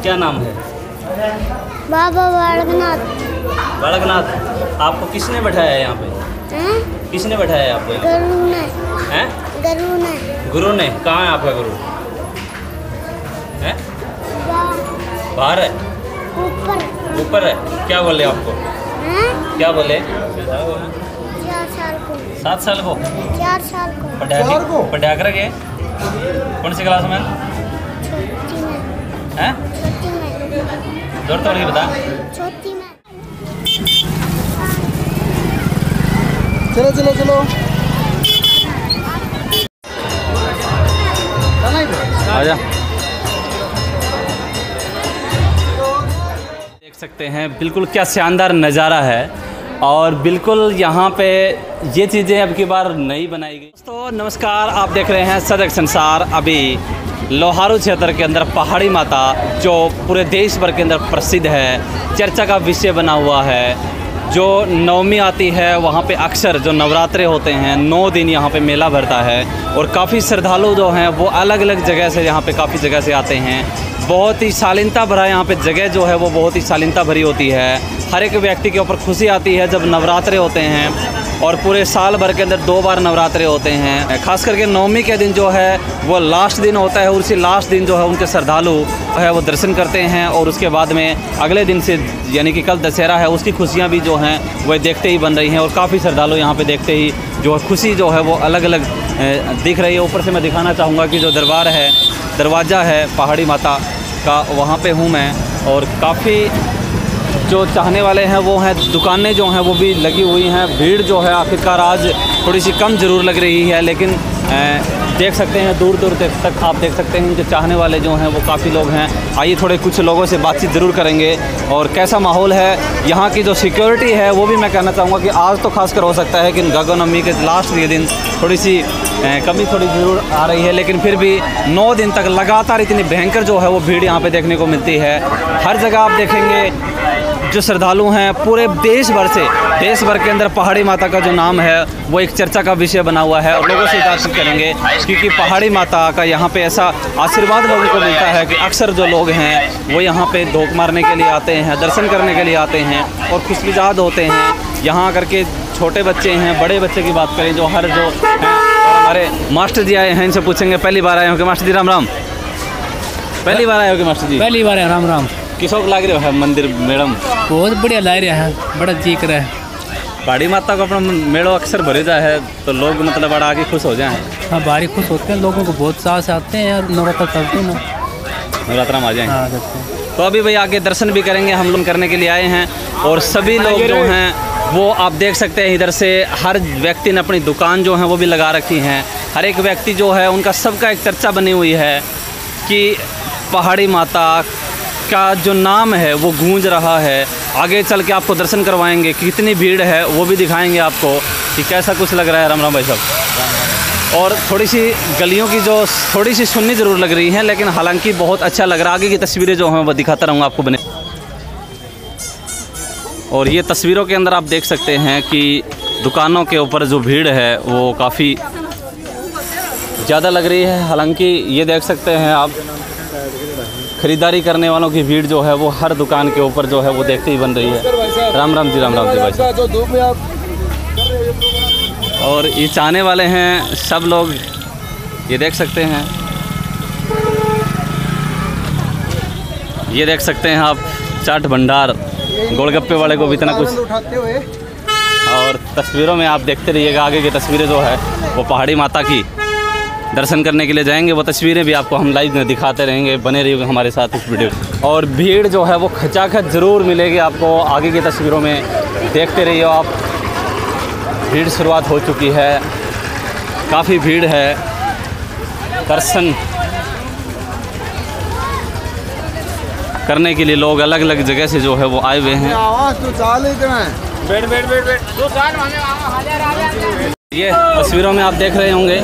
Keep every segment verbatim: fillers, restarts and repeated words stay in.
क्या नाम है? बाबा बालकनाथ। बालकनाथ, आपको किसने बैठाया है यहाँ पे? हैं? किसने बैठाया है आपको? गुरु ने। हैं? गुरु ने। गुरु ने? कहाँ है आपका गुरु? हैं? बाहर है? ऊपर। ऊपर है? क्या बोले आपको? हैं? क्या बोले? चार साल को। सात साल को? चार साल को। पढ़ा को पढ़ा कर गए? कौन सी क्लास में? छोटी में। हैं? छोटी में। जोर तोड़ के बता। छोटी में। चलो चलो चलो आजा। देख सकते हैं बिल्कुल क्या शानदार नज़ारा है और बिल्कुल यहाँ पे ये चीज़ें अब की बार नई बनाई गई। दोस्तों नमस्कार, आप देख रहे हैं सजग संसार। अभी लोहारू क्षेत्र के अंदर पहाड़ी माता जो पूरे देश भर के अंदर प्रसिद्ध है, चर्चा का विषय बना हुआ है। जो नवमी आती है वहाँ पे अक्सर जो नवरात्रे होते हैं नौ दिन यहाँ पे मेला भरता है और काफ़ी श्रद्धालु जो हैं वो अलग अलग जगह से यहाँ पे काफ़ी जगह से आते हैं। बहुत ही शालीनता भरा यहाँ पे जगह जो है वो बहुत ही शालीनता भरी होती है। हर एक व्यक्ति के ऊपर खुशी आती है जब नवरात्रे होते हैं और पूरे साल भर के अंदर दो बार नवरात्रे होते हैं। खास करके नवमी के दिन जो है वो लास्ट दिन होता है और उसी लास्ट दिन जो है उनके श्रद्धालु है वो दर्शन करते हैं और उसके बाद में अगले दिन से यानी कि कल दशहरा है उसकी खुशियाँ भी जो हैं वह देखते ही बन रही हैं और काफ़ी श्रद्धालु यहाँ पे देखते ही जो खुशी जो है वो अलग अलग दिख रही है। ऊपर से मैं दिखाना चाहूँगा कि जो दरबार है, दरवाज़ा है पहाड़ी माता का, वहाँ पे हूँ मैं और काफ़ी जो चाहने वाले हैं वो हैं, दुकानें जो हैं वो भी लगी हुई हैं। भीड़ जो है आखिरकार आज थोड़ी सी कम ज़रूर लग रही है, लेकिन देख सकते हैं दूर दूर तक आप देख सकते हैं जो चाहने वाले जो हैं वो काफ़ी लोग हैं। आइए थोड़े कुछ लोगों से बातचीत ज़रूर करेंगे और कैसा माहौल है यहाँ की। जो सिक्योरिटी है वो भी मैं कहना चाहूँगा कि आज तो खासकर हो सकता है कि गगनवमी के लास्ट के दिन थोड़ी सी कमी थोड़ी ज़रूर आ रही है, लेकिन फिर भी नौ दिन तक लगातार इतनी भयंकर जो है वो भीड़ यहाँ पे देखने को मिलती है। हर जगह आप देखेंगे जो श्रद्धालु हैं पूरे देश भर से, देश भर के अंदर पहाड़ी माता का जो नाम है वो एक चर्चा का विषय बना हुआ है और लोगों से बातचीत करेंगे क्योंकि पहाड़ी माता का यहाँ पे ऐसा आशीर्वाद लोगों को मिलता है कि अक्सर जो लोग हैं वो यहाँ पे धोख मारने के लिए आते हैं, दर्शन करने के लिए आते हैं और खुशमिजाज होते हैं। यहाँ आकर के छोटे बच्चे हैं, बड़े बच्चे की बात करें जो हर जो हैं, और हमारे मास्टर जी आए हैं, इनसे पूछेंगे पहली बार आए हो कि मास्टर जी राम राम? पहली बार आए हो कि मास्टर जी? पहली बार है। राम राम। किसों को लाग रहे हो मंदिर मैडम? बहुत बढ़िया लग रहा है, बड़ा चीक रहा है। पहाड़ी माता को अपना मेड़ो अक्सर भरे जाए है तो लोग मतलब बड़ा आगे खुश हो जाए। हाँ भारी खुश होते हैं, लोगों को बहुत साल से आते हैं और नवरात्र करते हैं ना, नवरात्रा में आ जाए। हाँ करते हैं। तो अभी भाई आगे दर्शन भी करेंगे, हम लोग करने के लिए आए हैं और सभी लोग जो हैं वो आप देख सकते हैं इधर से हर व्यक्ति ने अपनी दुकान जो है वो भी लगा रखी हैं। हर एक व्यक्ति जो है उनका सबका एक चर्चा बनी हुई है कि पहाड़ी माता का जो नाम है वो गूंज रहा है। आगे चल के आपको दर्शन करवाएंगे, कितनी भीड़ है वो भी दिखाएंगे आपको कि कैसा कुछ लग रहा है। राम राम भाई साहब। और थोड़ी सी गलियों की जो थोड़ी सी सुन्नी ज़रूर लग रही हैं, लेकिन हालांकि बहुत अच्छा लग रहा है। आगे की तस्वीरें जो हैं वो दिखाता रहूँगा आपको बने। और ये तस्वीरों के अंदर आप देख सकते हैं कि दुकानों के ऊपर जो भीड़ है वो काफ़ी ज़्यादा लग रही है। हालांकि ये देख सकते हैं आप ख़रीदारी करने वालों की भीड़ जो है वो हर दुकान के ऊपर जो है वो देखते ही बन रही है। राम राम जी, राम राम जी भाई साहब। और ये चाहने वाले हैं सब लोग, ये देख सकते हैं, ये देख सकते हैं आप चाट भंडार गोलगप्पे वाले को भी इतना कुछ। और तस्वीरों में आप देखते रहिएगा, आगे की तस्वीरें जो है वो पहाड़ी माता की दर्शन करने के लिए जाएंगे, वो तस्वीरें भी आपको हम लाइव में दिखाते रहेंगे। बने रहिएगा हमारे साथ इस वीडियो। और भीड़ जो है वो खचाखच ज़रूर मिलेगी आपको, आगे की तस्वीरों में देखते रहिए आप। भीड़ शुरुआत हो चुकी है, काफ़ी भीड़ है। दर्शन करने के लिए लोग अलग अलग जगह से जो है वो आए हुए हैं। ये तस्वीरों में आप देख रहे होंगे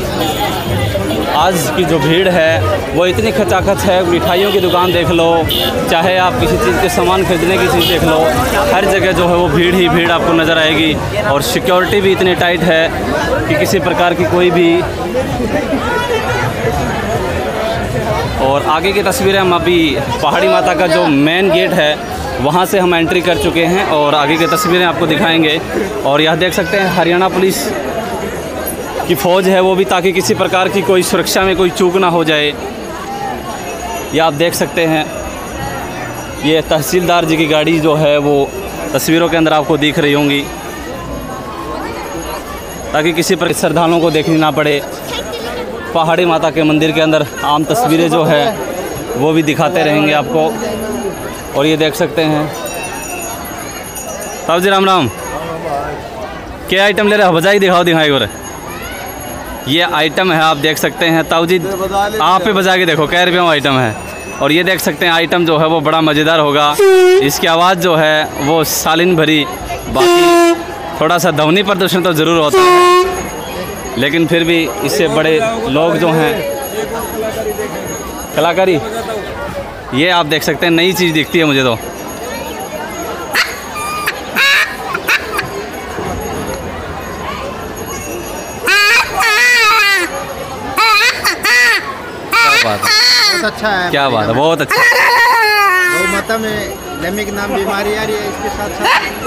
आज की जो भीड़ है वो इतनी खचाखच है। मिठाइयों की दुकान देख लो, चाहे आप किसी चीज़ के सामान खरीदने की चीज़ देख लो, हर जगह जो है वो भीड़ ही भीड़ आपको नज़र आएगी। और सिक्योरिटी भी इतनी टाइट है कि किसी प्रकार की कोई भी और आगे की तस्वीरें हम अभी पहाड़ी माता का जो मेन गेट है वहाँ से हम एंट्री कर चुके हैं और आगे की तस्वीरें आपको दिखाएंगे। और यह देख सकते हैं हरियाणा पुलिस की फ़ौज है वो भी, ताकि किसी प्रकार की कोई सुरक्षा में कोई चूक ना हो जाए। यह आप देख सकते हैं ये तहसीलदार जी की गाड़ी जो है वो तस्वीरों के अंदर आपको दिख रही होंगी, ताकि किसी पर श्रद्धालुओं को देखनी ना पड़े। पहाड़ी माता के मंदिर के अंदर आम तस्वीरें जो है वो भी दिखाते रहेंगे आपको। और ये देख सकते हैं साहब जी, राम राम। क्या आइटम ले रहे हो? बजाई दिखाओ दिखाई और ये आइटम है, आप देख सकते हैं। ताऊ जी आप पे बजा के देखो, कै रुपये आइटम है। और ये देख सकते हैं आइटम जो है वो बड़ा मज़ेदार होगा। इसकी आवाज़ जो है वो सालिन भरी, बाकी थोड़ा सा ध्वनि प्रदर्शन तो ज़रूर होता है, लेकिन फिर भी इससे बड़े लोग जो हैं कलाकारी, ये आप देख सकते हैं नई चीज़ दिखती है मुझे तो। बहुत अच्छा है, क्या बात है, बहुत अच्छा। गौ माता में नमी के नाम बीमारी आ रही है, इसके साथ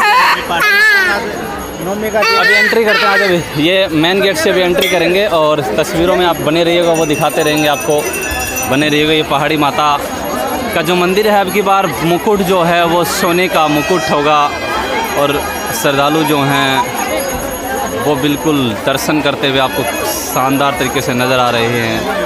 साथ नौमी का अभी एंट्री करते हैं। आज अभी ये मेन गेट से भी एंट्री करेंगे और तस्वीरों में आप बने रहिएगा, वो दिखाते रहेंगे आपको, बने रहिएगा। ये पहाड़ी माता का जो मंदिर है, अब की बार मुकुट जो है वो सोने का मुकुट होगा और श्रद्धालु जो हैं वो बिल्कुल दर्शन करते हुए आपको शानदार तरीके से नज़र आ रहे हैं।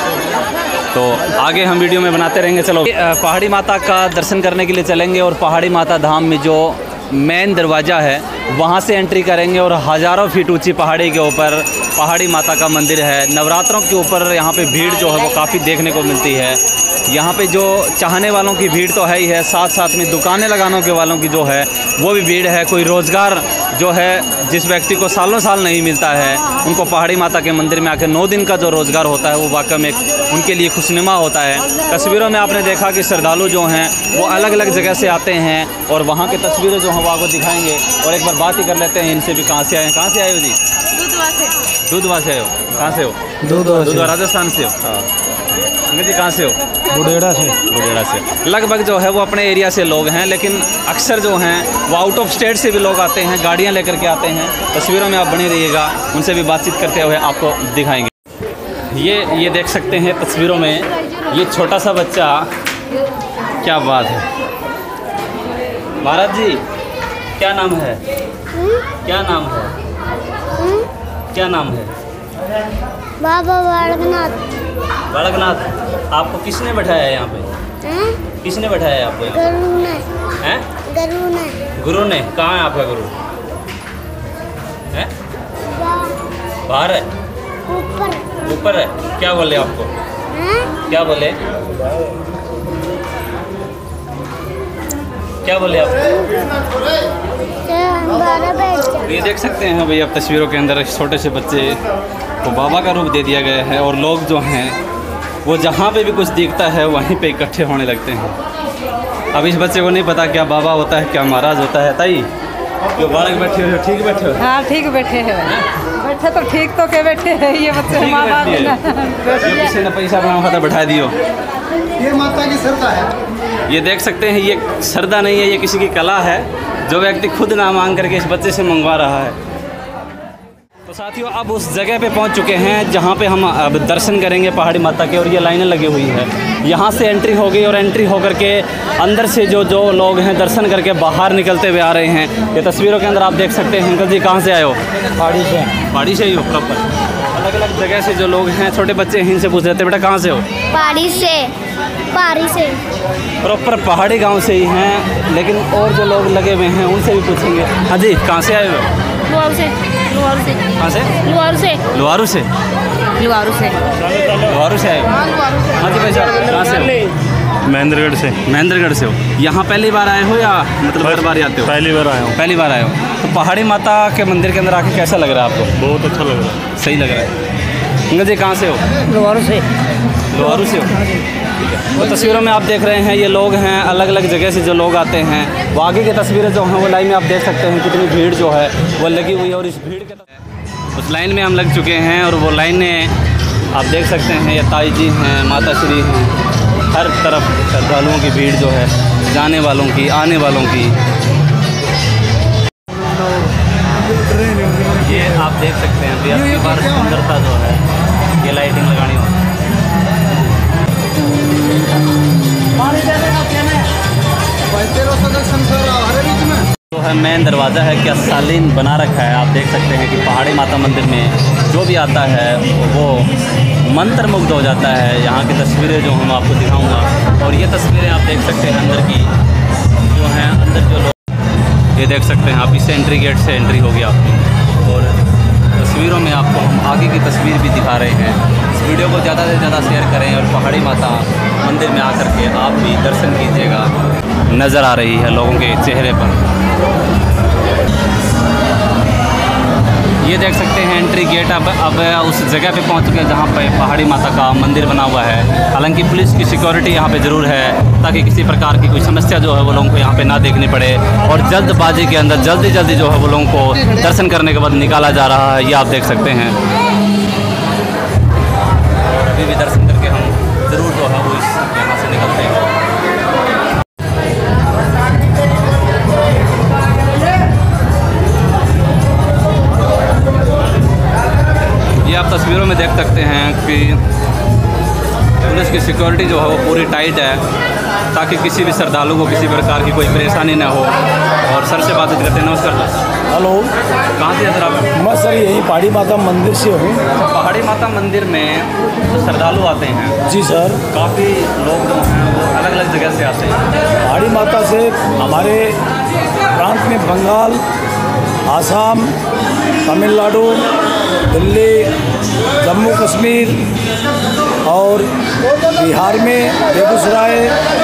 तो आगे हम वीडियो में बनाते रहेंगे। चलो पहाड़ी माता का दर्शन करने के लिए चलेंगे और पहाड़ी माता धाम में जो मेन दरवाज़ा है वहाँ से एंट्री करेंगे और हज़ारों फीट ऊंची पहाड़ी के ऊपर पहाड़ी माता का मंदिर है। नवरात्रों के ऊपर यहाँ पे भीड़ जो है वो काफ़ी देखने को मिलती है। यहाँ पे जो चाहने वालों की भीड़ तो है ही है, साथ साथ में दुकानें लगाने के वालों की जो है वो भी भीड़ है। कोई रोज़गार जो है जिस व्यक्ति को सालों साल नहीं मिलता है, उनको पहाड़ी माता के मंदिर में आकर नौ दिन का जो रोज़गार होता है वो वाकई में उनके लिए खुशनुमा होता है। तस्वीरों में आपने देखा कि श्रद्धालु जो हैं वो अलग अलग जगह से आते हैं और वहाँ की तस्वीरें जो हैं वो आपको दिखाएंगे। और एक बार बात ही कर लेते हैं इनसे भी, कहाँ से आए हैं? कहाँ से आए हो जी? दूधवा से। दूधवा से आए हो? कहाँ से हो? दूधवा दूधवा राजस्थान से हो? हाँ जी। कहाँ से हो? बुढ़ेड़ा से। बुढ़ेड़ा से। लगभग जो है वो अपने एरिया से लोग हैं, लेकिन अक्सर जो हैं वो आउट ऑफ स्टेट से भी लोग आते हैं, गाड़ियाँ लेकर के आते हैं। तस्वीरों में आप बने रहिएगा, उनसे भी बातचीत करते हुए आपको दिखाएंगे। ये ये देख सकते हैं तस्वीरों में ये छोटा सा बच्चा, क्या बात है। भारत जी क्या नाम है? क्या नाम है? क्या नाम है? बाबा बालकनाथ। बालकनाथ। आपको किसने बैठाया है यहाँ पे? हैं? किसने बैठाया है आपको? गुरु ने। हैं? गुरु ने। गुरु ने। कहाँ है आपका गुरु? हैं? बा- बाहर है? ऊपर। ऊपर है? क्या बोले आपको? हैं? क्या बोले? क्या बोले आप? बारह बैठ ये देख सकते हैं भैया आप तस्वीरों के अंदर छोटे से बच्चे को बाबा का रूप दे दिया गया है और लोग जो हैं वो जहाँ पे भी कुछ दिखता है वहीं पे इकट्ठे होने लगते हैं। अब इस बच्चे को नहीं पता क्या बाबा होता है, क्या महाराज होता है। ताई जो बालक बैठे हो, ठीक बैठे हो? हाँ ठीक बैठे हैं। बैठे तो ठीक तो के बैठे हैं ये बच्चे। ठीक माँ बाप बैठी है। ये किसी ने पैसा अपना खाता बैठा दियो। ये माता की श्रद्धा है। ये देख सकते हैं ये श्रद्धा नहीं है, ये किसी की कला है जो व्यक्ति खुद ना मांग करके इस बच्चे से मंगवा रहा है। तो साथियों अब उस जगह पे पहुंच चुके हैं जहां पे हम अब दर्शन करेंगे पहाड़ी माता के, और ये लाइनें लगी हुई है। यहां से एंट्री हो गई और एंट्री होकर के अंदर से जो जो लोग हैं दर्शन करके बाहर निकलते हुए आ रहे हैं। ये तस्वीरों के अंदर आप देख सकते हैं। अंकल जी कहाँ से आए हो? पहाड़ी से। पहाड़ी से ही हो प्रॉपर? अलग अलग जगह से जो लोग हैं, छोटे बच्चे हैं, इनसे पूछ रहे थे बेटा कहाँ से हो? पहाड़ी से। पहाड़ी से। प्रॉपर पहाड़ी गांव से ही हैं, लेकिन और जो लोग लगे हुए हैं उनसे भी पूछेंगे। हाँ जी कहाँ से आए हो? लोहारू से। लोहारू से। कहाँ से? लोहारू से। लोहारू से। लुआरू से। लोहारू से आए हो? हाँ जी भाई साहब कहाँ से हो? महेंद्रगढ़ से। महेंद्रगढ़ से हो? यहाँ पहली बार आए हो या मतलब हर बार आते हो? पहली बार आया हूँ। पहली बार आए हो। तो पहाड़ी माता के मंदिर के अंदर आके कैसा लग रहा है आपको? बहुत अच्छा लग रहा है। सही लग रहा है। अंकल जी कहाँ से हो? लुआरू से। लोहारू से हो? ठीक है। तो तस्वीरों में आप देख रहे हैं ये लोग हैं, अलग अलग जगह से जो लोग आते हैं। वो आगे की तस्वीरें जो हैं वो लाइन में आप देख सकते हैं कितनी भीड़ जो है वो लगी हुई है। और इस भीड़ के उस लाइन में हम लग चुके हैं और वो लाइनें आप देख सकते हैं ये ताई जी हैं, माता श्री हैं, हर तरफ श्रद्धालुओं की भीड़ जो है, जाने वालों की, आने वालों की। ये आप देख सकते हैं बेहद की बार सुंदरता जो है, ये लाइटिंग लगानी होती है। जो है मेन दरवाज़ा है, क्या सालीन बना रखा है। आप देख सकते हैं कि पहाड़ी माता मंदिर में जो भी आता है वो मंत्रमुग्ध हो जाता है। यहाँ की तस्वीरें जो हम आपको दिखाऊंगा, और ये तस्वीरें आप देख सकते हैं अंदर की जो हैं, अंदर जो लोग, ये देख सकते हैं आप, इस एंट्री गेट से एंट्री होगी आपकी। और तस्वीरों में आपको हम आगे की तस्वीर भी दिखा रहे हैं। इस वीडियो को ज़्यादा से ज़्यादा शेयर करें और पहाड़ी माता मंदिर में आकर के आप भी दर्शन कीजिएगा। नज़र आ रही है लोगों के चेहरे पर। ये देख सकते हैं एंट्री गेट। अब अब उस जगह पे पहुंच चुके हैं जहाँ पे पहाड़ी माता का मंदिर बना हुआ है। हालांकि पुलिस की सिक्योरिटी यहाँ पे ज़रूर है, ताकि किसी प्रकार की कोई समस्या जो है वो लोगों को यहाँ पे ना देखनी पड़े। और जल्दबाजी के अंदर जल्दी जल्दी जो है वो लोगों को दर्शन करने के बाद निकाला जा रहा है, ये आप देख सकते हैं। और अभी भी दर्शन करके हम ज़रूर जो है वो इस यहाँ से निकलते हैं। ये आप तस्वीरों में देख सकते हैं कि पुलिस की सिक्योरिटी जो है वो पूरी टाइट है, ताकि किसी भी श्रद्धालु को किसी प्रकार की कोई परेशानी ना हो। और सर से बातचीत करते हैं। नमस्कार सर। हेलो, कहाँ से हैं सर आप? मैं सर यहीं पहाड़ी माता मंदिर से हूँ। पहाड़ी माता मंदिर में जो श्रद्धालु आते हैं, जी सर, काफ़ी लोग जो हैं वो अलग अलग जगह से आते हैं। पहाड़ी माता से हमारे प्रांत में बंगाल, आसाम, तमिलनाडु, दिल्ली, जम्मू कश्मीर और बिहार में बेगूसराय,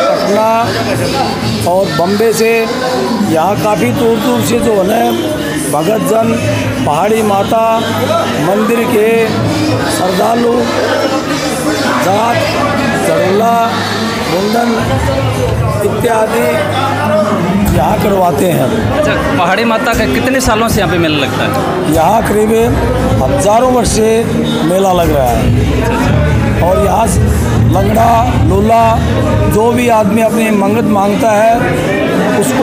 पटना और बम्बे से, यहाँ काफ़ी दूर दूर से जो है भगत जन पहाड़ी माता मंदिर के श्रद्धालु जात, चढ़ोला, मुंडन इत्यादि यहाँ करवाते हैं। अच्छा, पहाड़ी माता का कितने सालों से यहाँ पे मेला लगता है? यहाँ करीब हजारों वर्ष से मेला लग रहा है। और यहाँ लंगड़ा लूला जो भी आदमी अपनी मंगत मांगता है उसको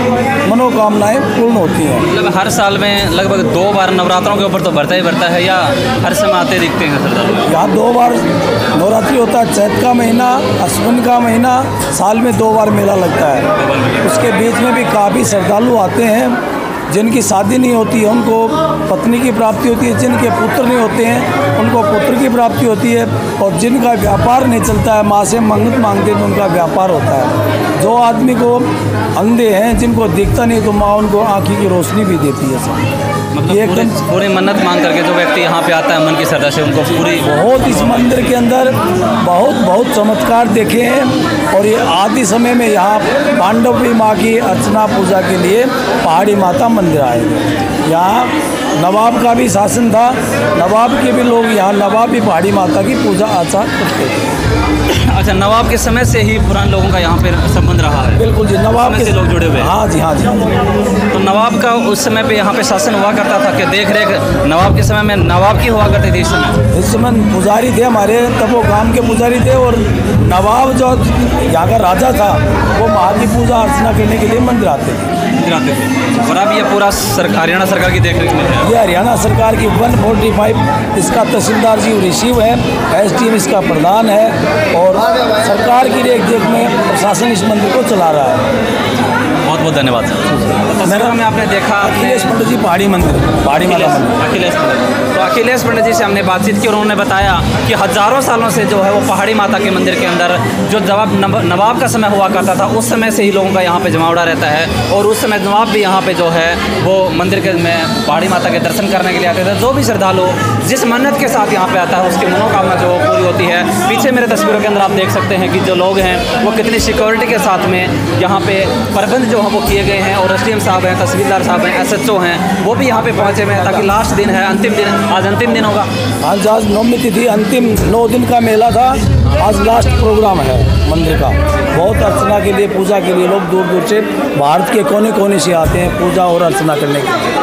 मनोकामनाएं पूर्ण होती हैं। मतलब हर साल में लगभग दो बार नवरात्रों के ऊपर तो भरता ही भरता है, या हर समय आते दिखते हैं श्रद्धालु? यहाँ दो बार नवरात्रि होता है, चैत का महीना, अश्विन का महीना, साल में दो बार मेला लगता है। उसके बीच में भी काफ़ी श्रद्धालु आते हैं। जिनकी शादी नहीं होती है उनको पत्नी की प्राप्ति होती है, जिनके पुत्र नहीं होते हैं उनको पुत्र की प्राप्ति होती है, और जिनका व्यापार नहीं चलता है, माँ से मंगत मांगते हैं उनका व्यापार होता है। जो आदमी को अंधे हैं, जिनको दिखता नहीं, तो माँ उनको आँखी की रोशनी भी देती है सर। मतलब एकदम पूरी मन्नत मांग करके जो व्यक्ति यहाँ पे आता है मन की श्रद्धा से, उनको पूरी बहुत इस मंदिर के अंदर बहुत बहुत चमत्कार देखे हैं। और ये आदि समय में यहाँ पांडवी माँ की अर्चना पूजा के लिए पहाड़ी माता मंदिर आए थे। यहाँ नवाब का भी शासन था, नवाब के भी लोग यहाँ नवाब भी पहाड़ी माता की पूजा अर्चना करते थे। अच्छा, नवाब के समय से ही पुराने लोगों का यहाँ पे संबंध रहा है? बिल्कुल जी, नवाब के से लोग जुड़े हुए हैं। हाँ जी, हाँ जी, हाँ जी। तो नवाब का उस समय पे यहाँ पे शासन हुआ करता था कि देख रेख नवाब के समय में नवाब की हुआ करती थी? इस समय इस समय पुजारी थे हमारे, तब वो गांव के पुजारी थे, और नवाब जो यहाँ का राजा था वो माँ की पूजा अर्चना करने के लिए मंदिर आते थे आते थे और अब ये पूरा सर, हरियाणा सरकार की देखरेख में है? ये हरियाणा सरकार की वन फोर्टी फाइव, इसका तहसीलदार जी रिसीव है, एस डी एम इसका प्रधान है, और सरकार की देख देख में प्रशासन इस मंदिर को चला रहा है। बहुत बहुत धन्यवाद सर। मेरा में आपने देखा अखिलेश पंडित जी पहाड़ी मंदिर, पहाड़ी माता मंदिर, अखिलेश पंडित। तो अखिलेश पंडित जी से हमने बातचीत की और उन्होंने बताया कि हज़ारों सालों से जो है वो पहाड़ी माता के मंदिर के अंदर जो जवाब नवाब का समय हुआ करता था, उस समय से ही लोगों का यहाँ पे जमावड़ा रहता है। और उस समय नवाब भी यहाँ पे जो है वो मंदिर के में पहाड़ी माता के दर्शन करने के लिए आते थे। जो भी श्रद्धालु जिस मन्नत के साथ यहाँ पे आता है उसकी मनोकामना जो पूरी होती है। पीछे मेरे तस्वीरों के अंदर आप देख सकते हैं कि जो लोग हैं वो कितनी सिक्योरिटी के साथ में यहाँ पे प्रबंध जो है वो किए गए हैं। और एस डी एम साहब हैं, तहसीलदार साहब हैं, एस एच ओ हैं, वो भी यहाँ पे पहुँचे हुए हैं, ताकि लास्ट दिन है, अंतिम दिन, आज अंतिम दिन होगा। आज आज नौमी तिथि, अंतिम नौ दिन का मेला था, आज लास्ट प्रोग्राम है मंदिर का। बहुत अर्चना के लिए, पूजा के लिए लोग दूर दूर से भारत के कोने कोने से आते हैं पूजा और अर्चना करने के लिए।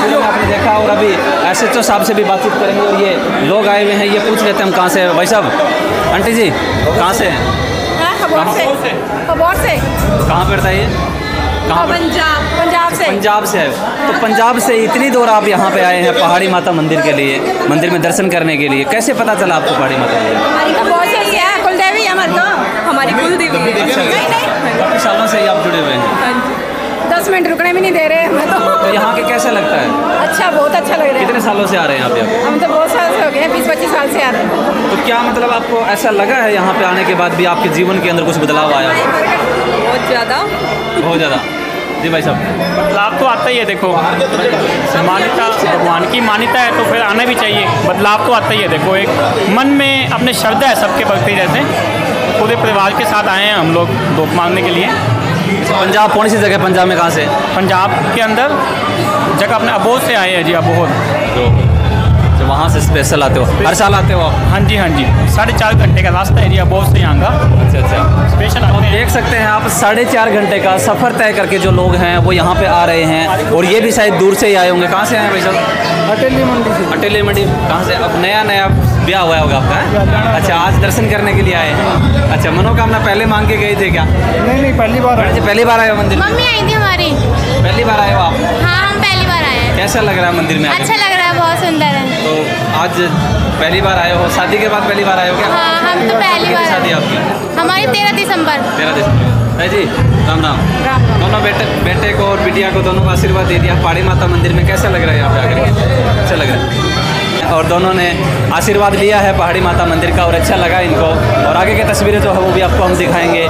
तस्वीरों में आपने देखा और अभी एस एच ओ साहब से भी बातचीत करेंगे और ये लोग आए हुए हैं, ये पूछ लेते हैं हम कहाँ से हैं। भाई साहब, आंटी जी कहाँ से हैं? खबर से खबर से कहाँ पड़ता है ये? कहाँ पर? पंजाब पंजाब से पंजाब से है। तो पंजाब से इतनी दूर आप यहाँ पे आए हैं पहाड़ी माता मंदिर के लिए, मंदिर में दर्शन करने के लिए, कैसे पता चला आपको पहाड़ी माता मंदिर? हमारी तो बहुत सही है, कुल देवी है हमारी तो, हमारी कुल देवी है। नहीं नहीं काफ़ी सालों से ही आप जुड़े हुए हैं। हाँ जी, दस मिनट रुकने भी नहीं दे रहे हमें तो। तो यहाँ के कैसे लगता है? अच्छा, बहुत अच्छा लग रहा है। कितने सालों से आ रहे हैं आप यहाँ? हम तो बहुत साल से हो गए, बीस पच्चीस साल से आ रहे हैं। तो क्या मतलब आपको ऐसा लगा है यहाँ पे आने के बाद भी आपके जीवन के अंदर कुछ बदलाव आया? बहुत ज़्यादा बहुत ज़्यादा। जी भाई साहब, बदलाव तो आता ही है। देखो, मान्यता, भगवान की मान्यता है तो फिर आना भी चाहिए। बदलाव तो आता ही है। देखो, एक मन में अपने श्रद्धा है सबके भक्ति रहते, पूरे परिवार के साथ आए हैं हम लोग दुख मांगने के लिए। पंजाब कौन सी जगह? पंजाब में कहाँ से? पंजाब के अंदर जगह अपने अबोध से आए हैं जी, अबोध। तो वहाँ से स्पेशल आते हो? हर साल आते हो आप? हाँ जी हाँ जी, साढ़े चार घंटे का रास्ता है जी अबोध से यहाँ का। अच्छा अच्छा। स्पेशल तो देख सकते हैं आप, साढ़े चार घंटे का सफ़र तय करके जो लोग हैं वो यहाँ पे आ रहे हैं और ये भी शायद दूर से ही आए होंगे। कहाँ से आए हैं भाई साहब? अटेली मंडी से। अटेली मंडी कहाँ से? अब नया नया ब्याह हुआ होगा आपका है? अच्छा, आज दर्शन करने के लिए आए हैं। अच्छा, मनोकामना पहले मांग के गए थे क्या? नहीं नहीं, पहली बार अच्छा, पहली बार आए हो मंदिर में? मम्मी आई थी हमारी। पहली बार आए हो आप? हाँ, हम पहली बार आए हैं। कैसा लग रहा है मंदिर में आके? अच्छा लग रहा है, बहुत सुंदर है। तो आज पहली बार आए हो? शादी के बाद पहली बार आए हो क्या? हाँ, हम तो पहली बार शादी आए। आपकी? हमारी तेरह दिसंबर। तेरह दिसंबर है जी। राम राम। दोनों बेटे बेटे को और बिटिया को दोनों को आशीर्वाद दे दिया पहाड़ी माता मंदिर में। कैसा लग रहा है यहाँ पे आकर? अच्छा लग रहा है। और दोनों ने आशीर्वाद लिया है पहाड़ी माता मंदिर का और अच्छा लगा इनको। और आगे की तस्वीरें जो है वो भी आपको हम दिखाएंगे।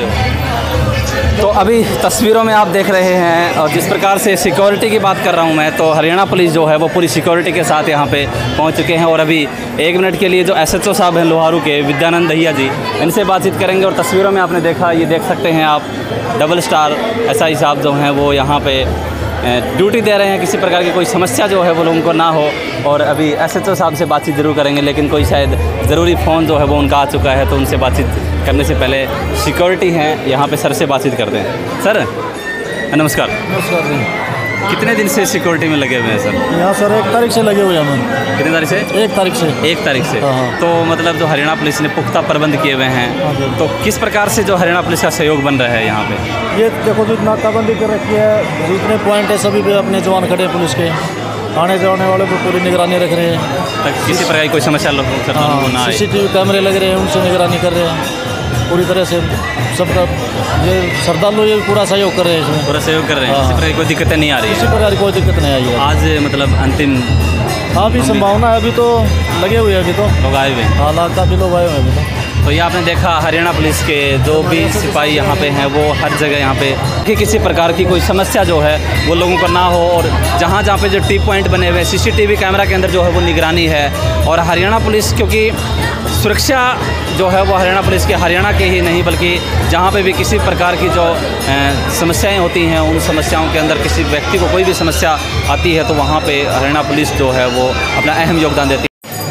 तो अभी तस्वीरों में आप देख रहे हैं और जिस प्रकार से सिक्योरिटी की बात कर रहा हूं मैं, तो हरियाणा पुलिस जो है वो पूरी सिक्योरिटी के साथ यहां पे पहुंच चुके हैं। और अभी एक मिनट के लिए जो एसएचओ साहब हैं लोहारू के, विद्यानंद दहिया जी, इनसे बातचीत करेंगे। और तस्वीरों में आपने देखा, ये देख सकते हैं आप, डबल स्टार एसआई साहब जो हैं वो यहाँ पे ड्यूटी दे रहे हैं। किसी प्रकार की कोई समस्या जो है वो लोगों को ना हो। और अभी एसएचओ साहब से बातचीत ज़रूर करेंगे, लेकिन कोई शायद ज़रूरी फ़ोन जो है वो उनका आ चुका है, तो उनसे बातचीत करने से पहले सिक्योरिटी हैं यहाँ पे, सर से बातचीत करते हैं। सर नमस्कार। नमस्कार जी। कितने दिन से सिक्योरिटी में लगे हुए हैं सर? यहाँ सर एक तारीख से लगे हुए हैं हम। कितने तारीख से? एक तारीख से। एक तारीख से। हाँ, हाँ। तो मतलब जो हरियाणा पुलिस ने पुख्ता प्रबंध किए हुए हैं, हाँ जी। तो किस प्रकार से जो हरियाणा पुलिस का सहयोग बन रहा है यहाँ पे? ये देखो जो नाकाबंदी कर रखी है, जितने पॉइंट है सभी पे अपने जवान खड़े हैं पुलिस के, आने जाने वाले पर पूरी निगरानी रख रहे हैं। तक किसी प्रकार की कोई समस्या लोगों को ना हाँ, आए। सीसीटीवी कैमरे लग रहे हैं, उनसे निगरानी कर रहे हैं पूरी तरह से। सबका ये श्रद्धालु ये पूरा सहयोग कर रहे हैं इसमें, पूरा सहयोग कर रहे हैं। हाँ। किसी प्रकार की कोई दिक्कतें नहीं आ रही किसी है? प्रकार की कोई दिक्कत नहीं आई है आज मतलब अंतिम हाँ भी संभावना है, अभी तो लगे हुए हैं, अभी तो लोग आए हुए हैं। हालात काफ़ी लोग आए हुए हैं अभी तो। तो ये आपने देखा, हरियाणा पुलिस के जो भी सिपाही यहाँ पे हैं वो हर जगह यहाँ पे कि किसी प्रकार की कोई समस्या जो है वो लोगों को ना हो। और जहाँ जहाँ पे जो टी पॉइंट बने हुए हैं, सीसीटीवी कैमरा के अंदर जो है वो निगरानी है। और हरियाणा पुलिस, क्योंकि सुरक्षा जो है वो हरियाणा पुलिस के, हरियाणा के ही नहीं बल्कि जहाँ पे भी किसी प्रकार की जो समस्याएं होती हैं, उन समस्याओं के अंदर किसी व्यक्ति को कोई भी समस्या आती है तो वहाँ पे हरियाणा पुलिस जो है वो अपना अहम योगदान देती है।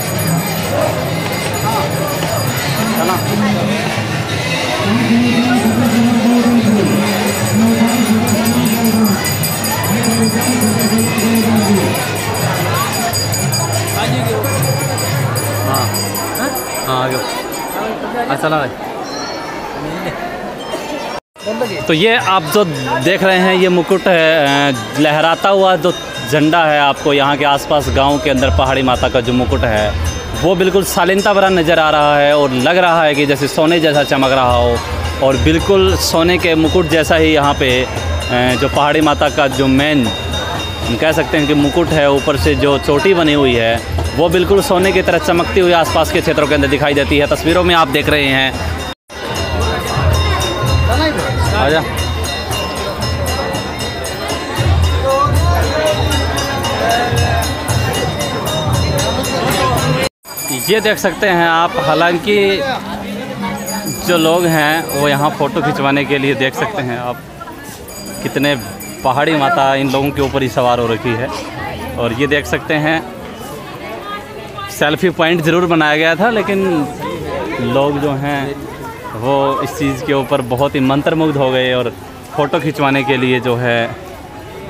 हाँ हाँ आ गया। अच्छा भाई, तो ये आप जो देख रहे हैं ये मुकुट है, लहराता हुआ जो झंडा है आपको यहाँ के आसपास गांव के अंदर पहाड़ी माता का जो मुकुट है वो बिल्कुल शालीनता भरा नज़र आ रहा है और लग रहा है कि जैसे सोने जैसा चमक रहा हो। और बिल्कुल सोने के मुकुट जैसा ही यहाँ पे जो पहाड़ी माता का जो मेन हम कह सकते हैं कि मुकुट है, ऊपर से जो चोटी बनी हुई है वो बिल्कुल सोने की तरह चमकती हुई आसपास के क्षेत्रों के अंदर दिखाई देती है। तस्वीरों में आप देख रहे हैं। आजा। ये देख सकते हैं आप, हालांकि जो लोग हैं वो यहाँ फ़ोटो खिंचवाने के लिए देख सकते हैं आप कितने पहाड़ी माता इन लोगों के ऊपर ही सवार हो रखी है। और ये देख सकते हैं सेल्फी पॉइंट ज़रूर बनाया गया था, लेकिन लोग जो हैं वो इस चीज़ के ऊपर बहुत ही मंत्रमुग्ध हो गए और फ़ोटो खिंचवाने के लिए जो है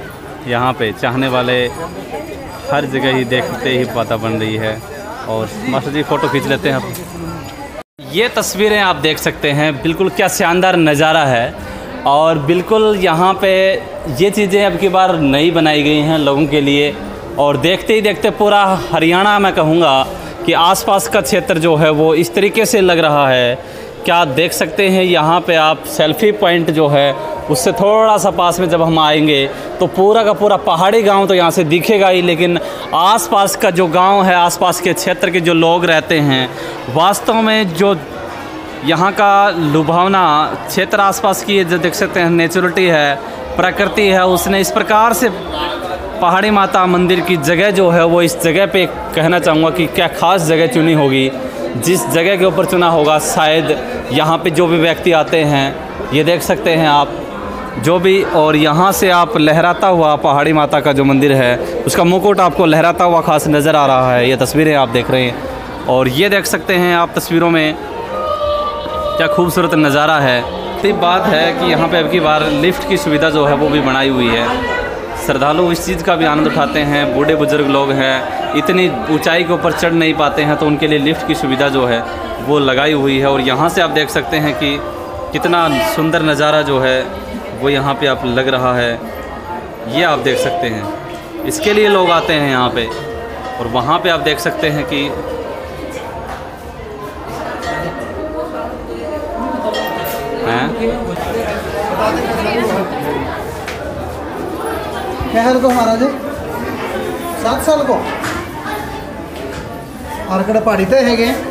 यहाँ पे चाहने वाले हर जगह ही देखते ही पता बन रही है। और मास्टर जी फ़ोटो खींच लेते हैं आप। ये तस्वीरें आप देख सकते हैं, बिल्कुल क्या शानदार नज़ारा है। और बिल्कुल यहाँ पे ये चीज़ें अब की बार नई बनाई गई हैं लोगों के लिए। और देखते ही देखते पूरा हरियाणा मैं कहूँगा कि आसपास का क्षेत्र जो है वो इस तरीके से लग रहा है। क्या देख सकते हैं यहाँ पे आप सेल्फी पॉइंट जो है उससे थोड़ा सा पास में जब हम आएंगे तो पूरा का पूरा पहाड़ी गांव तो यहाँ से दिखेगा ही, लेकिन आसपास का जो गांव है, आसपास के क्षेत्र के जो लोग रहते हैं, वास्तव में जो यहाँ का लुभावना क्षेत्र आसपास की जो देख सकते हैं नेचुरलिटी है, प्रकृति है, उसने इस प्रकार से पहाड़ी माता मंदिर की जगह जो है वो इस जगह पे कहना चाहूँगा कि क्या ख़ास जगह चुनी होगी। जिस जगह के ऊपर चुना होगा शायद यहाँ पे जो भी व्यक्ति आते हैं, ये देख सकते हैं आप जो भी, और यहाँ से आप लहराता हुआ पहाड़ी माता का जो मंदिर है उसका मुकुट आपको लहराता हुआ खास नज़र आ रहा है। ये तस्वीरें आप देख रहे हैं और ये देख सकते हैं आप तस्वीरों में क्या खूबसूरत नज़ारा है। तो बात है कि यहाँ पे अब की बार लिफ्ट की सुविधा जो है वो भी बनाई हुई है। श्रद्धालु इस चीज़ का भी आनंद उठाते हैं। बूढ़े बुजुर्ग लोग हैं, इतनी ऊंचाई के ऊपर चढ़ नहीं पाते हैं, तो उनके लिए लिफ्ट की सुविधा जो है वो लगाई हुई है। और यहाँ से आप देख सकते हैं कि कितना सुंदर नज़ारा जो है वो यहाँ पे आप लग रहा है। ये आप देख सकते हैं, इसके लिए लोग आते हैं यहाँ पे। और वहाँ पे आप देख सकते हैं कि हैं क्या साल को महाराज? सात साल को और कड़े पहाड़ी तो है गए।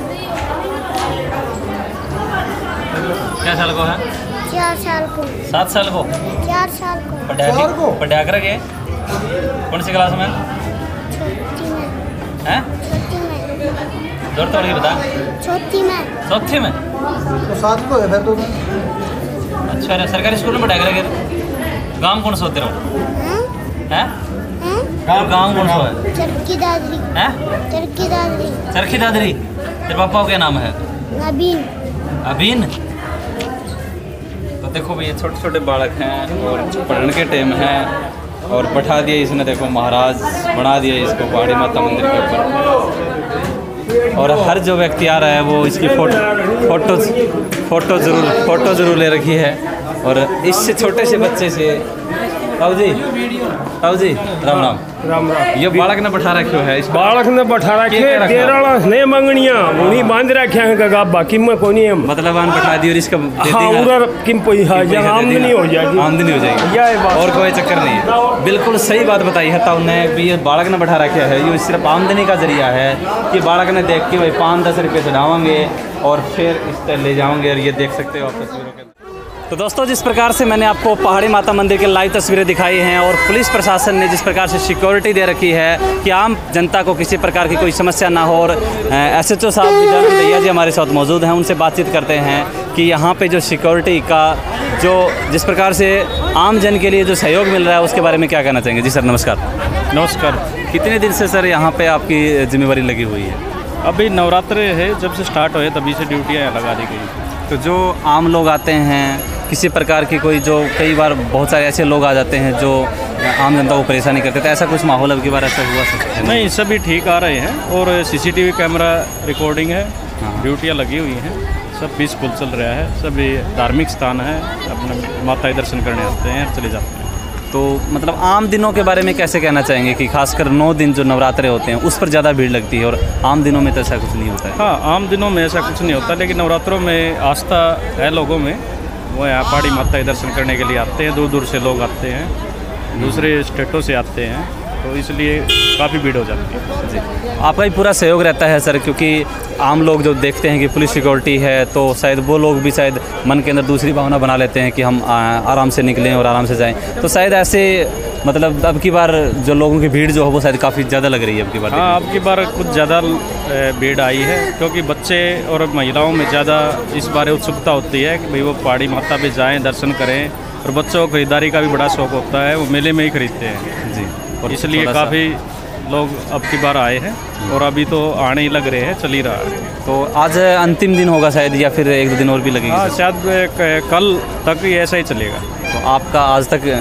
क्या साल को है? चार साल को। सात साल को? चार साल को। चार को? पढ़ाकर गए? कौन सी क्लास में? छोटी में। हैं? छोटी में। जोर तोड़ के बता। छोटी में। चौथी में? तो सात को है फिर तो। अच्छा है, सरकारी स्कूल में पढ़ाकर गए? गाँव कौन सा होते रहो? हैं? गाँव गाँव कौन सा है? चरखी दादरी। हैं? चरखी दादरी। चरखी दादरी। तेरे पापा का क्या नाम है? अबीन। अबीन। तो देखो भैया छोटे छोटे बालक हैं और पढ़ने के टाइम है और बैठा दिया इसने, देखो महाराज बना दिया इसको पहाड़ी माता मंदिर के ऊपर। और हर जो व्यक्ति आ रहा है वो इसकी फोटो फोटो फोटो ज़रूर फोटो ज़रूर ले रखी है। और इससे छोटे से बच्चे से ताऊ जी ताऊ जी राम राम राम राम। ये बालक ने बैठा रखो है, इस बालक ने बैठा रखे तेरा ने मंगनिया उन्हीं बांध रखे हैं का बाकी में कोनी है मतलब आन बैठा दी और इसका हाँ उधर किम पैसा जहाँ आमदनी हो जाएगी आमदनी हो जाएगी और कोई चक्कर नहीं है। बिल्कुल सही बात बताई है ताऊ ने भी, ये बालक ने बैठा रखा है, ये सिर्फ आमदनी का जरिया है कि बालक ने देख के भाई पाँच दस रुपये चढ़ावांगे और फिर इस तरह ले जाओगे। और ये देख सकते हो आप तस्वीरों के। तो दोस्तों जिस प्रकार से मैंने आपको पहाड़ी माता मंदिर के लाइव तस्वीरें दिखाई हैं और पुलिस प्रशासन ने जिस प्रकार से सिक्योरिटी दे रखी है कि आम जनता को किसी प्रकार की कोई समस्या ना हो, और एस एच ओ साहब विद्यानंद भैया जी हमारे साथ मौजूद हैं, उनसे बातचीत करते हैं कि यहाँ पे जो सिक्योरिटी का जो जिस प्रकार से आम जन के लिए जो सहयोग मिल रहा है उसके बारे में क्या कहना चाहेंगे? जी सर नमस्कार। नमस्कार। कितने दिन से सर यहाँ पर आपकी जिम्मेवारी लगी हुई है? अभी नवरात्र है, जब से स्टार्ट हुए तभी से ड्यूटियाँ लगा दी गई। तो जो आम लोग आते हैं किसी प्रकार की कोई जो कई बार बहुत सारे ऐसे लोग आ जाते हैं जो आम जनता को परेशानी करते, तो ऐसा कुछ माहौल अब की बार ऐसा हुआ सकता है? नहीं, सभी ठीक आ रहे हैं और सीसीटीवी कैमरा रिकॉर्डिंग है, ड्यूटियाँ लगी हुई हैं, सब पीसफुल चल रहा है। सभी धार्मिक स्थान है, अपने माता दर्शन करने आते हैं, चले जाते हैं। तो मतलब आम दिनों के बारे में कैसे कहना चाहेंगे कि खासकर नौ दिन जो नवरात्रे होते हैं उस पर ज़्यादा भीड़ लगती है और आम दिनों में तो ऐसा कुछ नहीं होता है? हाँ, आम दिनों में ऐसा कुछ नहीं होता, लेकिन नवरात्रों में आस्था है लोगों में, वो यहाँ पहाड़ी माता दर्शन करने के लिए आते हैं, दूर दूर से लोग आते हैं, दूसरे स्टेटों से आते हैं, तो इसलिए काफ़ी भीड़ हो जाती है। जी, आपका भी पूरा सहयोग रहता है सर, क्योंकि आम लोग जो देखते हैं कि पुलिस सिक्योरिटी है तो शायद वो लोग भी शायद मन के अंदर दूसरी भावना बना लेते हैं कि हम आराम से निकलें और आराम से जाएं, तो शायद ऐसे मतलब अब की बार जो लोगों की भीड़ जो है वो शायद काफ़ी ज़्यादा लग रही है अब की बार। हाँ, अब की बार कुछ ज़्यादा भीड़ आई है, क्योंकि बच्चे और महिलाओं में ज़्यादा इस बारे उत्सुकता होती है कि भाई वो पहाड़ी माता पे जाएं, दर्शन करें, और बच्चों को खरीदारी का भी बड़ा शौक होता है, वो मेले में ही खरीदते हैं। जी, और इसलिए काफ़ी लोग अब की बार आए हैं और अभी तो आने ही लग रहे हैं, चल ही रहा है। तो आज अंतिम दिन होगा शायद, या फिर एक दो दिन और भी लगेगा? हाँ, शायद कल तक ही ऐसा ही चलेगा। तो आपका आज तक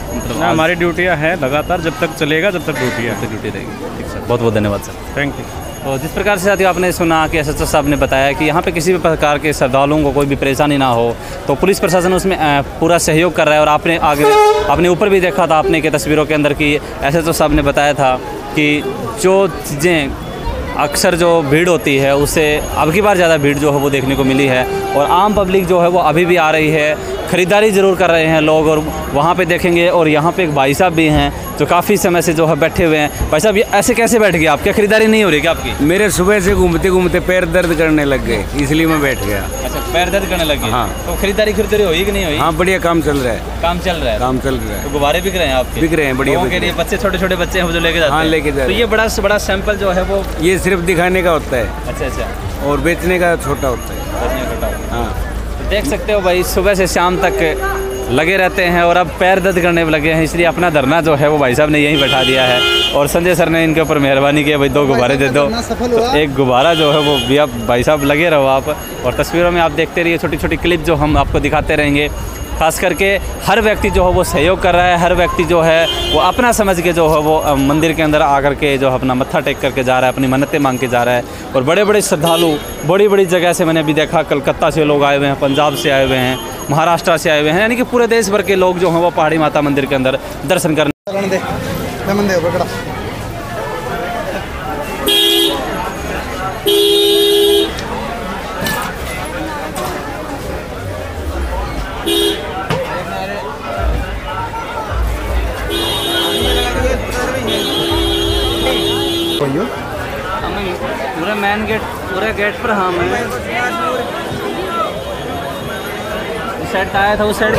मतलब ना, हमारी ड्यूटियाँ हैं लगातार, जब तक चलेगा जब तक ड्यूटियाँ आज ड्यूटी रहेगी। ठीक सर, बहुत बहुत धन्यवाद सर। Thank you. तो जिस प्रकार से साथियों आपने सुना कि एस एच ओ साहब ने बताया कि यहाँ पे किसी भी प्रकार के श्रद्धालुओं को कोई भी परेशानी ना हो, तो पुलिस प्रशासन उसमें अ, पूरा सहयोग कर रहा है। और आपने आगे आपने ऊपर भी देखा था आपने कि तस्वीरों के अंदर कि एस एच ओ साहब ने बताया था कि जो चीज़ें अक्सर जो भीड़ होती है उससे अब की बार ज़्यादा भीड़ जो है वो देखने को मिली है। और आम पब्लिक जो है वो अभी भी आ रही है, ख़रीदारी ज़रूर कर रहे हैं लोग। और वहाँ पे देखेंगे, और यहाँ पे एक भाई साहब भी हैं जो काफ़ी समय से जो है बैठे हुए हैं। भाई साहब, ये ऐसे कैसे बैठ गए आप? क्या खरीदारी नहीं हो रही क्या आपकी? मेरे सुबह से घूमते घूमते पैर दर्द करने लग गए, इसलिए मैं बैठ गया। अच्छा, पैर दर्द करने लग गए। हाँ। तो खरीदारी खरीदारी हुई कि नहीं हुई? हाँ, बढ़िया काम चल रहा है। काम चल रहा है काम चल रहा है। तो गुब्बारे बिक रहे हैं आपके? बिक रहे हैं, बढ़िया लोगों के लिए। बच्चे छोटे छोटे बच्चे हैं वो जो लेके जाते हाँ, हैं? लेके जा तो रहे ये बड़ा से बड़ा सैंपल जो है वो ये सिर्फ दिखाने का होता है। अच्छा अच्छा, और बेचने का छोटा होता है। हाँ, तो देख सकते हो भाई, सुबह से शाम तक लगे रहते हैं और अब पैर दर्द करने लगे हैं, इसलिए अपना धरना जो है वो भाई साहब ने यहीं बैठा दिया है। और संजय सर ने इनके ऊपर मेहरबानी की, भाई दो गुब्बारे दे दो। तो एक गुब्बारा जो है वो भी आप भाई साहब लगे रहो आप, और तस्वीरों में आप देखते रहिए, छोटी छोटी क्लिप जो हम आपको दिखाते रहेंगे। खास करके हर व्यक्ति जो है वो सहयोग कर रहा है, हर व्यक्ति जो है वो अपना समझ के जो है वो मंदिर के अंदर आकर के जो अपना मत्था टेक करके जा रहा है, अपनी मन्नतें मांग के जा रहा है। और बड़े बड़े श्रद्धालु बड़ी बड़ी जगह से, मैंने अभी देखा कलकत्ता से लोग आए हुए हैं, पंजाब से आए हुए हैं, महाराष्ट्र से आए हुए हैं, यानी कि पूरे देश भर के लोग जो हैं वो पहाड़ी माता मंदिर के अंदर दर्शन करने। पूरे मेन गेट, पूरे गेट पर हम हैं। साइड आया था, उस साइड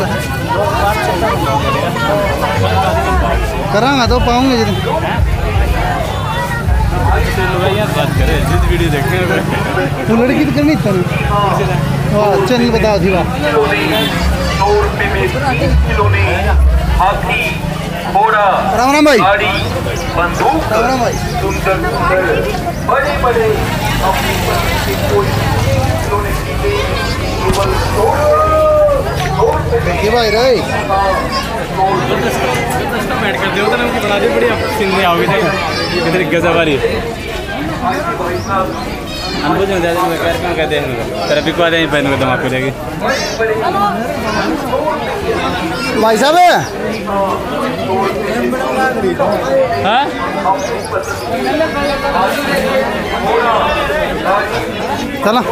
करांगा तो पाऊंगे जितने बात करें जिस वीडियो देखें तू लड़की तो करनी था। चैनल बताओ थी बात। राम राम भाई। राम राम भाई। देखिए भाई रे बैठ कर दे उधर उनकी बना दी, बड़ी सीन में आओगे इधर गजब आ रही है। अनुभव में ज़्यादा मैं पैर में कहते हैं तेरा बिकवा दें पहन के तुम आपको देगी भाई साहब। हाँ चलो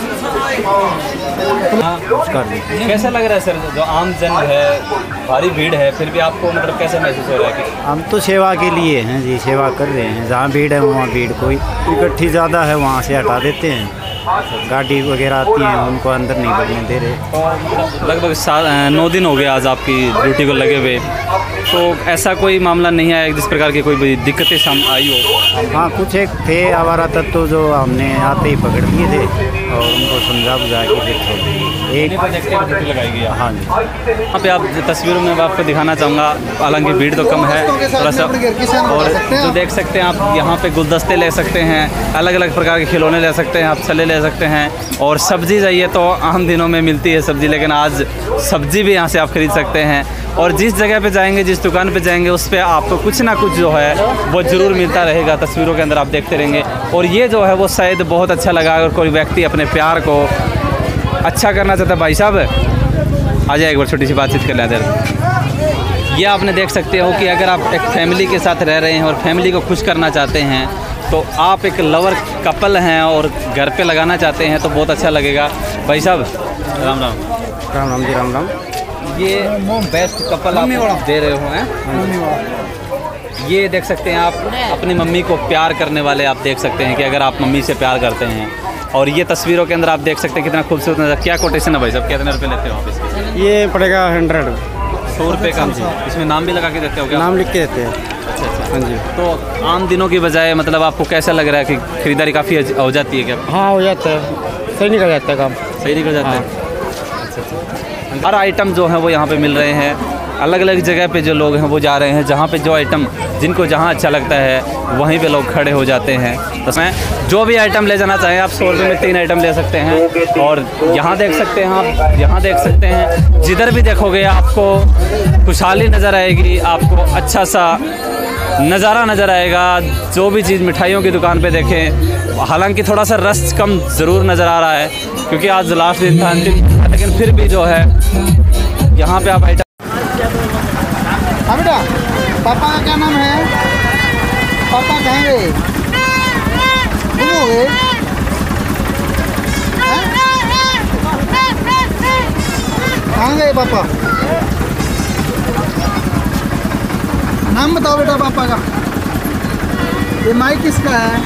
कैसा लग रहा है सर, जो आम जन है, भारी भीड़ है, फिर भी आपको मतलब कैसा महसूस हो रहा है? कि हम तो सेवा के लिए हैं जी, सेवा कर रहे हैं। जहाँ भीड़ है वहाँ भीड़, कोई इकट्ठी ज़्यादा है वहाँ से हटा देते हैं। गाड़ी वगैरह आती हैं उनको अंदर नहीं बढ़ने दे रहे। लगभग सात नौ दिन हो गए आज आपकी ड्यूटी को लगे हुए, तो ऐसा कोई मामला नहीं आया जिस प्रकार की कोई भी दिक्कतें सामने आई हो? हाँ, कुछ एक थे आवारा तत्व तो जो हमने आते ही पकड़ लिए थे और उनको समझा बुझा के फिर छोड़ दिए। एक लगाई गई। हाँ जी, यहाँ पे आप तस्वीरों में आपको दिखाना चाहूँगा, हालांकि भीड़ तो कम है थोड़ा सा। और जो देख सकते हैं आप, यहाँ पे गुलदस्ते ले सकते हैं, अलग अलग प्रकार के खिलौने ले सकते हैं, आप छल्ले ले सकते हैं। और सब्ज़ी चाहिए तो आम दिनों में मिलती है सब्ज़ी, लेकिन आज सब्ज़ी भी यहाँ से आप खरीद सकते हैं। और जिस जगह पे जाएंगे, जिस दुकान पे जाएंगे, उस पर आपको कुछ ना कुछ जो है वो ज़रूर मिलता रहेगा। तस्वीरों के अंदर आप देखते रहेंगे। और ये जो है वो शायद बहुत अच्छा लगा, अगर कोई व्यक्ति अपने प्यार को अच्छा करना चाहता है। भाई साहब आ जाए, एक बार छोटी सी बातचीत कर लें इधर। ये आपने देख सकते हो कि अगर आप एक फैमिली के साथ रह रहे हैं और फैमिली को खुश करना चाहते हैं, तो आप एक लवर कपल हैं और घर पे लगाना चाहते हैं तो बहुत अच्छा लगेगा। भाई साहब राम राम। राम राम जी, राम राम। ये बेस्ट कपल आप दे रहे हो हैं, ये देख सकते हैं आप, अपनी मम्मी को प्यार करने वाले आप देख सकते हैं कि अगर आप मम्मी से प्यार करते हैं। और ये तस्वीरों के अंदर आप देख सकते हैं कितना खूबसूरत नज़र। क्या कोटेशन है भाई साहब, कितने रुपये लेते हो आप इसके? ये पड़ेगा हंड्रेड सौ रुपये का। इसमें नाम भी लगा के देते हो क्या? नाम लिख के देते हैं। अच्छा अच्छा, हाँ जी। तो आम दिनों की बजाय मतलब आपको कैसा लग रहा है कि खरीदारी काफ़ी हो जाती है क्या? हाँ, हो जाता है, सही निकल जाता है काम, सही निकल जाता है। अच्छा अच्छा, हर आइटम जो है वो यहाँ पे मिल रहे हैं। अलग अलग जगह पे जो लोग हैं वो जा रहे हैं, जहाँ पे जो आइटम जिनको जहाँ अच्छा लगता है वहीं पे लोग खड़े हो जाते हैं। तो मैं जो भी आइटम ले जाना चाहें आप सौ रुपये में तीन आइटम ले सकते हैं। और यहाँ देख सकते हैं आप, यहाँ देख सकते हैं, जिधर भी देखोगे आपको खुशहाली नज़र आएगी, आपको अच्छा सा नज़ारा नज़र आएगा। जो भी चीज़ मिठाइयों की दुकान पे देखें, हालांकि थोड़ा सा रश कम ज़रूर नज़र आ रहा है क्योंकि आज लास्ट दिन था, अंतिम, लेकिन फिर भी जो है यहाँ पे आप आइटम। हाँ बेटा, पापा का क्या नाम है? पापा कहाँ गए? गुम हो गए? कहाँ गए पापा? नाम बताओ बेटा पापा का। ये माइक किसका है?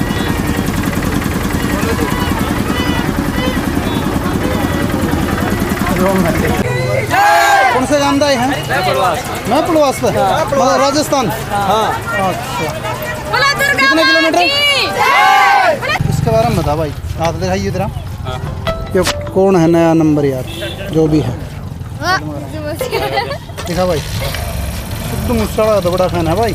कौन से गांव है? मैं पुलवास पे, मतलब राजस्थान। हाँ अच्छा, कितने किलोमीटर? इसके बारे में बता भाई, हाथ दिखाइए तेरा। ये कौन है नया नंबर यार, जो भी है दिखा भाई। सिद्धू मूसेवाला तो बड़ा फैन है भाई।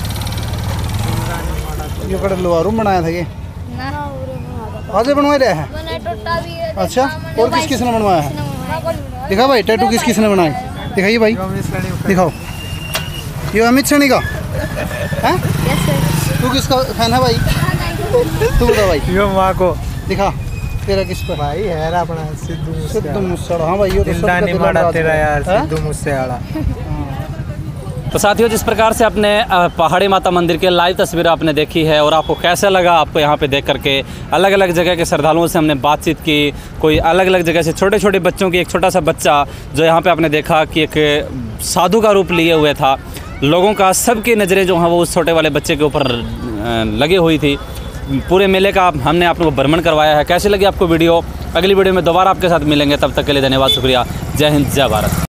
ये कड़े लोहारू बनाया था, ये आज बनवा रहा है। अच्छा, और किस किसने बनवाया है? दिखा भाई, टैटू किस किसने बनाई? दिखाइए भाई, दिखाओ। ये अमित सैनी का है? तू किसका फैन है भाई? तू बता भाई। ये माँ को दिखा, तेरा किस पर भाई है? अपना सिद्धू सिद्धू मूसेवाला। हाँ भाई, ये तो सबका दिल तेरा यार, सिद्धू मूसेवाला। तो साथियों, जिस प्रकार से आपने पहाड़ी माता मंदिर के लाइव तस्वीर आपने देखी है और आपको कैसा लगा आपको यहाँ पे देख करके, अलग अलग जगह के श्रद्धालुओं से हमने बातचीत की। कोई अलग अलग जगह से छोटे छोटे बच्चों की, एक छोटा सा बच्चा जो यहाँ पे आपने देखा कि एक साधु का रूप लिए हुए था। लोगों का सबकी नज़रें जो हैं वो उस छोटे वाले बच्चे के ऊपर लगी हुई थी। पूरे मेले का हमने आप लोगों को भ्रमण करवाया है। कैसी लगी आपको वीडियो? अगली वीडियो में दोबारा आपके साथ मिलेंगे, तब तक के लिए धन्यवाद, शुक्रिया। जय हिंद, जय भारत।